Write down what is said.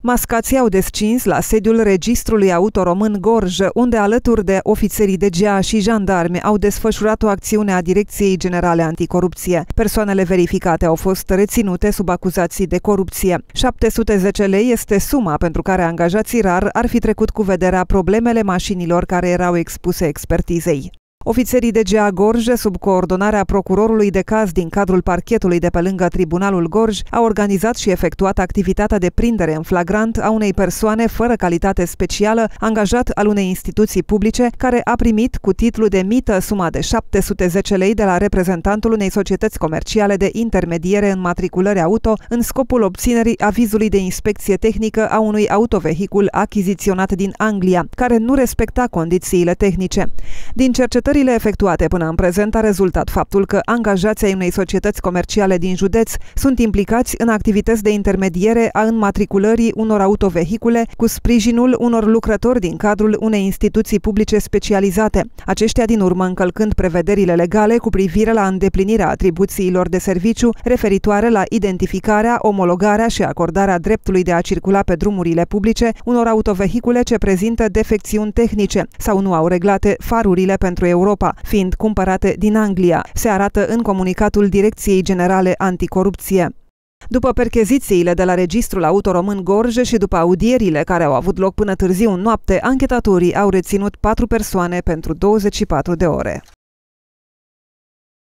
Mascații au descins la sediul Registrului Auto Român Gorj, unde alături de ofițerii DGA și jandarmi au desfășurat o acțiune a Direcției Generale Anticorupție. Persoanele verificate au fost reținute sub acuzații de corupție. 710 lei este suma pentru care angajații RAR ar fi trecut cu vederea problemele mașinilor care erau expuse expertizei. Ofițerii DGA Gorj, sub coordonarea procurorului de caz din cadrul parchetului de pe lângă Tribunalul Gorj, au organizat și efectuat activitatea de prindere în flagrant a unei persoane fără calitate specială, angajat al unei instituții publice, care a primit cu titlu de mită suma de 710 lei de la reprezentantul unei societăți comerciale de intermediere în matriculări auto, în scopul obținerii avizului de inspecție tehnică a unui autovehicul achiziționat din Anglia, care nu respecta condițiile tehnice. Din cercetările efectuate până în prezent a rezultat faptul că angajații ai unei societăți comerciale din județ sunt implicați în activități de intermediere a înmatriculării unor autovehicule cu sprijinul unor lucrători din cadrul unei instituții publice specializate, aceștia din urmă încălcând prevederile legale cu privire la îndeplinirea atribuțiilor de serviciu referitoare la identificarea, omologarea și acordarea dreptului de a circula pe drumurile publice unor autovehicule ce prezintă defecțiuni tehnice sau nu au reglate farurile pentru Europa, fiind cumpărate din Anglia, se arată în comunicatul Direcției Generale Anticorupție. După perchezițiile de la Registrul Auto Român Gorj și după audierile care au avut loc până târziu în noapte, anchetatorii au reținut 4 persoane pentru 24 de ore.